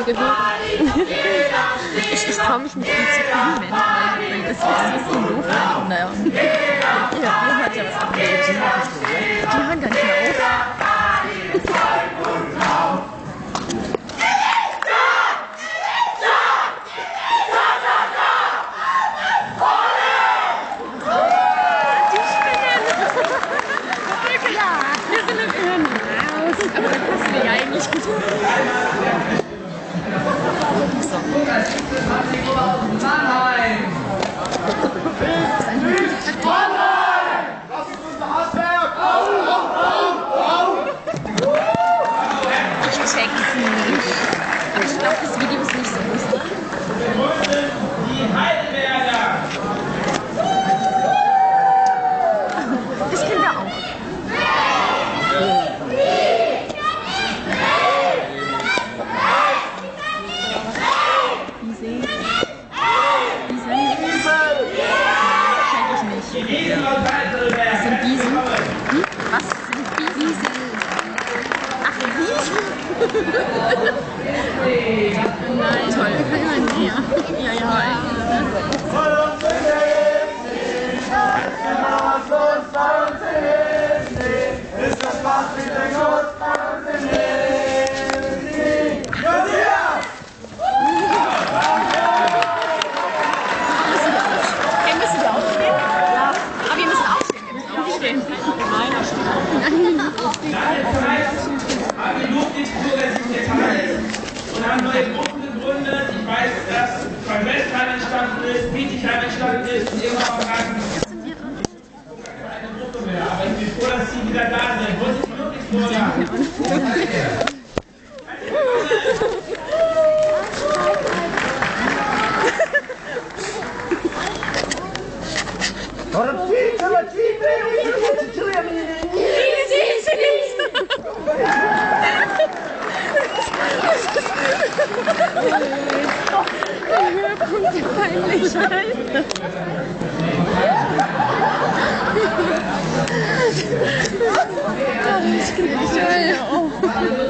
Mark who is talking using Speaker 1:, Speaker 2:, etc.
Speaker 1: gehört.
Speaker 2: Ich traue mich nicht viel zu filmen, weil das ist ein bisschen doof. Naja. Ja, ihr hört ja was abgeht. Die hören gar nicht mehr auf. Aber dann passen wir ja eigentlich gut. Ich check's nicht. Aber ich glaube, das Video ist nicht so lustig.
Speaker 3: Die Heidelberger!
Speaker 2: Das kennen wir auch. Was sind Wiesen? Was sind Wiesen? Ach, Wiesen? Nein, toll. Ja, ja, ja.
Speaker 3: Ist das Spaß mit der Not bei uns in
Speaker 2: Müssen wir aufstehen? Ja. Aber wir müssen aufstehen. Wir müssen aufstehen. Nein, das steht auch.
Speaker 3: haben genug die Kultur sich geteilt und haben neue Gruppen gegründet. Ich weiß, dass beim Westheim entstanden ist, Bietigheim entstanden ist und irgendwann auch eine Gruppe mehr. Aber ich bin froh, dass Sie wieder da sind. Wo ist wirklich vorher?
Speaker 2: Der Höhepunkt der Peinlichkeit. Ich kann nicht.